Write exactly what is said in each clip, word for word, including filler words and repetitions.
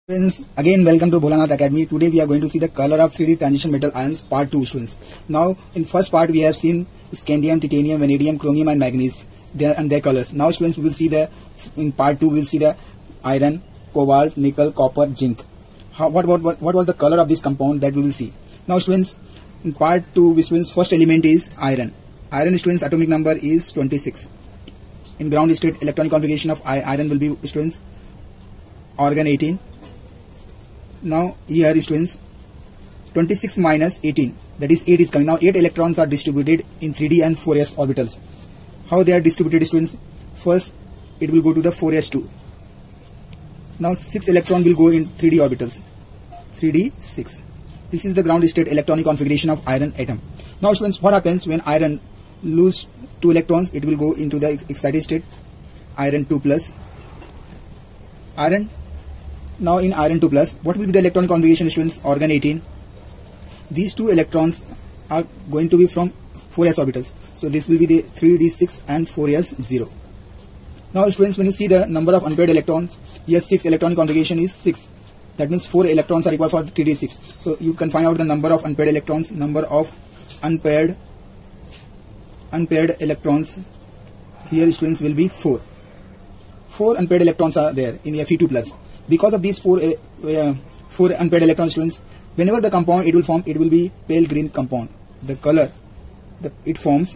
Friends, again welcome to Bholanath Academy. Today we are going to see the color of three D transition metal ions part two, students. Now in first part we have seen scandium, titanium, vanadium, chromium and manganese their and their colors. Now students, we will see the in part two we will see the iron, cobalt, nickel, copper, zinc. How, what, what, what, what was the color of this compound that we will see. Now students, in part two, students, first element is iron. Iron, students, atomic number is twenty-six. In ground state, electronic configuration of iron will be, students, organ eighteen. Now here is, students, twenty-six minus eighteen, that is eight is coming. Now eight electrons are distributed in three d and four s orbitals. How they are distributed, students? First it will go to the four s two. Now six electron will go in three d orbitals. three d six. This is the ground state electronic configuration of iron atom. Now students, what happens when iron lose two electrons? It will go into the excited state, iron two plus. Iron Now in iron two plus, what will be the electronic configuration, students? Organ eighteen. These two electrons are going to be from four s orbitals. So this will be the three d six and four s zero. Now students, when you see the number of unpaired electrons, here six electronic configuration is six. That means four electrons are equal for three d six. So you can find out the number of unpaired electrons, number of unpaired unpaired electrons here, students, will be four. Four unpaired electrons are there in Fe two plus. Because of these four uh, uh, four unpaired electrons, students, whenever the compound it will form, it will be pale green compound. The color the it forms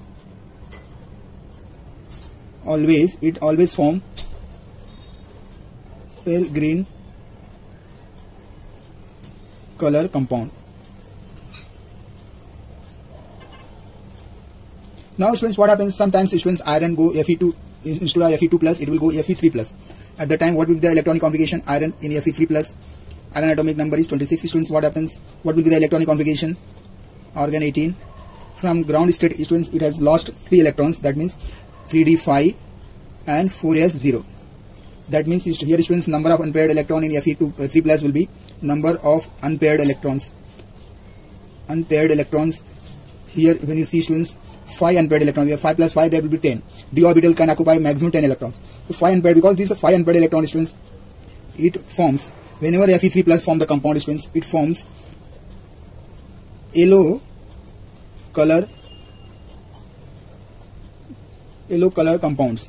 always it always form pale green color compound. Now students, what happens? Sometimes students, iron go Fe two instead of Fe two plus, it will go Fe three plus. At the time, what will be the electronic configuration? Iron in Fe three plus. Iron atomic number is twenty-six. Students, what happens? What will be the electronic configuration? Organ eighteen. From ground state, students, it has lost three electrons. That means three d five and four s zero. That means here, students, number of unpaired electron in Fe two uh, three plus will be number of unpaired electrons. Unpaired electrons here, when you see, students, five unpaired electrons. We have five plus five, there will be ten. D orbital can occupy maximum ten electrons. So five unpaired, because these are five unpaired electron, students, it forms, whenever Fe three plus form the compound, students, it forms yellow color yellow color compounds.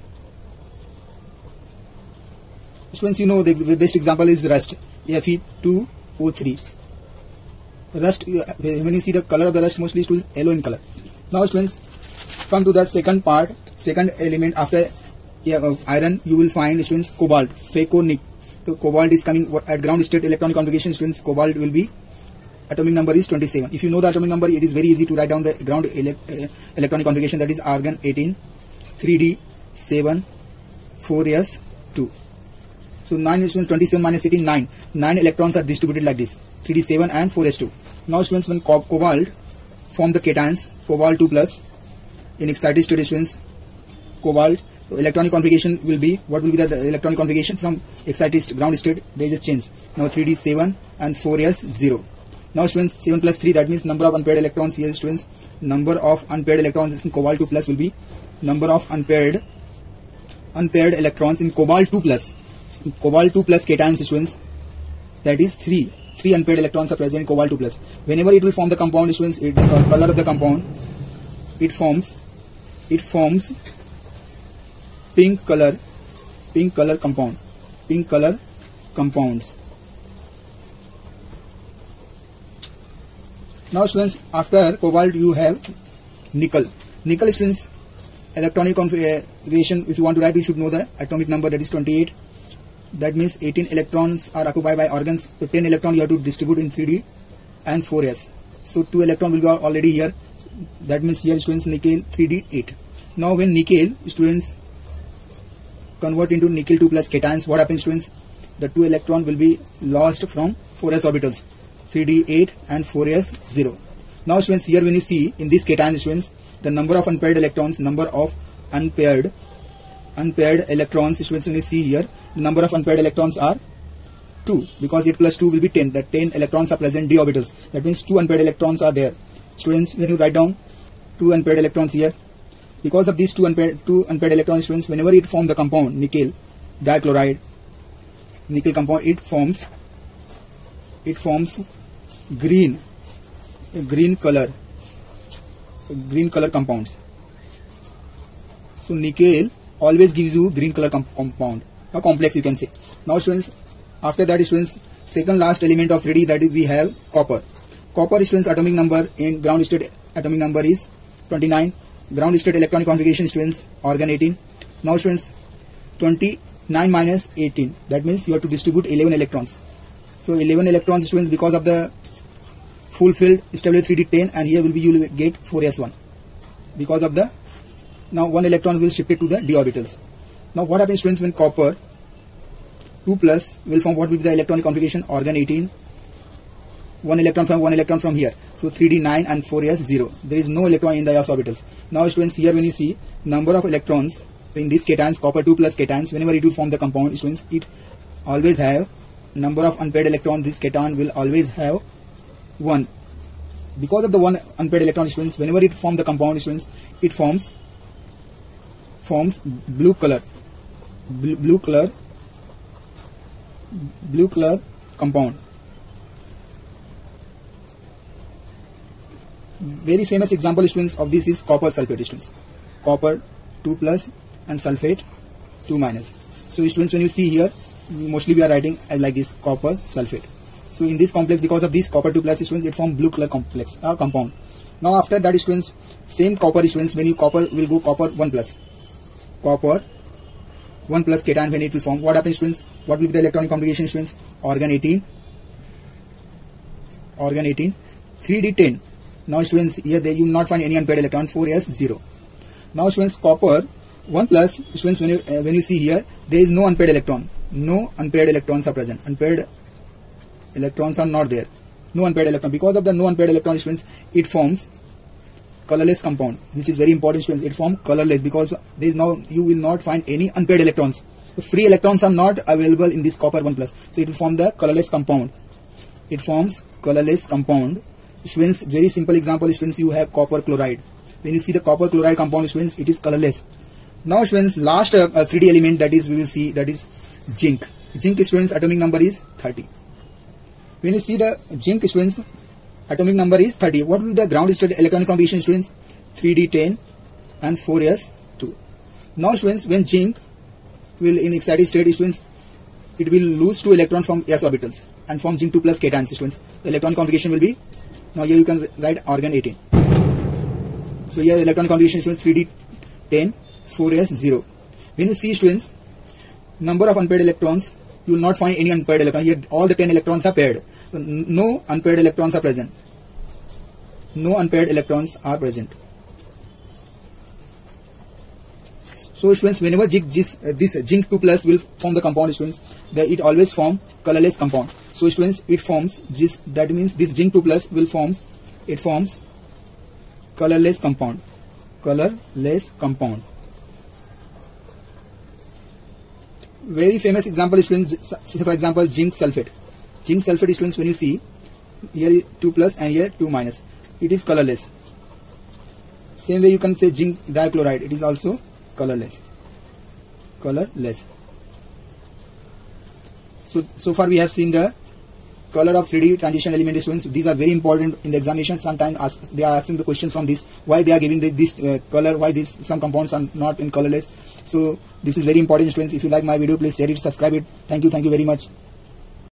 Students, you know the best example is rust, Fe two O three. Rust, when you see the color of the rust, mostly, students, yellow in color. Now students, come to the second part, second element after yeah, uh, iron, you will find, students, cobalt, feconic. So cobalt is coming at ground state electronic configuration, students. Cobalt will be, atomic number is twenty-seven. If you know the atomic number, it is very easy to write down the ground ele uh, electronic configuration, that is argon eighteen, three d seven, four s two. So nine, students, twenty-seven minus eighteen, nine. nine electrons are distributed like this, three d seven and four s two. Now students, when co cobalt form the cations, cobalt two plus, in excited state, students, cobalt, so electronic configuration will be, what will be the, the electronic configuration from excited ground state? There is a change. Now three d seven and four s zero. Now students, seven plus three, that means number of unpaired electrons here, students, number of unpaired electrons in cobalt two plus will be number of unpaired unpaired electrons in cobalt two plus. In cobalt two plus cations, students, that is three. Three unpaired electrons are present in cobalt two plus. Whenever it will form the compound, students, it, the color of the compound, it forms, it forms pink color, pink color compound, pink color compounds. Now students, after cobalt you have nickel. Nickel, students, electronic configuration, if you want to write, you should know the atomic number, that is twenty-eight. That means eighteen electrons are occupied by organs. So ten electrons you have to distribute in three d and four s. So two electrons will be already here. That means here, students, nickel three d eight. Now when nickel, students, convert into nickel two plus cations, what happens, students? The two electron will be lost from four s orbitals, three d eight and four s zero. Now students, here when you see in these cations, students, the number of unpaired electrons, number of unpaired unpaired electrons, students, when you see here, the number of unpaired electrons are two, because eight plus two will be ten. That ten electrons are present d orbitals. That means two unpaired electrons are there. Students, when you write down two unpaired electrons here, because of these two unpaired two unpaired electrons, students, whenever it form the compound nickel dichloride, nickel compound, it forms it forms green green color green color compounds. So nickel always gives you green color com compound, a complex you can say. Now students, after that students, second last element of three D, that is we have copper. Copper students atomic number in ground state atomic number is twenty-nine. Ground state electronic configuration students organ eighteen. Now students, twenty-nine minus eighteen, that means you have to distribute eleven electrons. So eleven electrons students, because of the full filled stability three D ten, and here will be you will get four s one because of the, now one electron will shift it to the d orbitals. Now what happens students when copper two plus will form, what will be the electronic configuration? Organ eighteen, one electron from one electron from here, so three d nine and four s zero. There is no electron in the s orbitals. Now students, here when you see number of electrons in these cations, copper two plus cations, whenever it will form the compound students, it always have number of unpaired electron. This cation will always have one. Because of the one unpaired electron students, whenever it forms the compound students, it forms forms blue color blue, blue color blue color compound. Very famous example students of this is copper sulfate students. Copper two plus and sulfate two minus. So students, when you see here, mostly we are writing as like this, copper sulfate. So in this complex, because of this copper two plus students, it form blue color complex uh, compound. Now after that students, same copper students, when you copper will go copper one plus, copper one plus cation, when it will form, what happens students? What will be the electronic configuration students? Organ eighteen, organ eighteen, three d ten. Now students, here they you will not find any unpaired electron, four s zero. Now students, copper one plus students, when you uh, when you see here, there is no unpaired electron, no unpaired electrons are present, unpaired electrons are not there, no unpaired electron. Because of the no unpaired electron students, it forms colorless compound, which is very important students. It forms colorless because there is now you will not find any unpaired electrons. The free electrons are not available in this copper one plus, so it will form the colorless compound. It forms colorless compound students. Very simple example students, you have copper chloride. When you see the copper chloride compound students, it is colorless. Now students, last uh, uh, three D element that is we will see, that is zinc. Zinc students atomic number is thirty. When you see the zinc students, atomic number is thirty. What will be the ground state electronic configuration students? three d ten and four s two. Now students, when zinc will in excited state students, it will lose two electron from s orbitals and form zinc two plus cation students. The electronic configuration will be, now here you can write organ eighteen. So here electron configuration students, three d ten, four s zero. When you see students, number of unpaired electrons, you will not find any unpaired electron. Here all the ten electrons are paired. So no unpaired electrons are present. No unpaired electrons are present. So students, whenever this, uh, this zinc two plus will form the compound students, that it always form colorless compound. So students, it forms this, that means this zinc two plus will forms, it forms colorless compound, colorless compound. Very famous example students, for example zinc sulfate. Zinc sulfate students, when you see here two plus and here two minus, it is colorless. Same way you can say zinc dichloride, it is also colorless, colorless. So so far we have seen the color of three D transition element students. These are very important in the examination. Sometimes ask, they are asking the questions from this, why they are giving the, this uh, color, why this some compounds are not in colorless. So this is very important students. If you like my video, please share it, subscribe it. Thank you, thank you very much.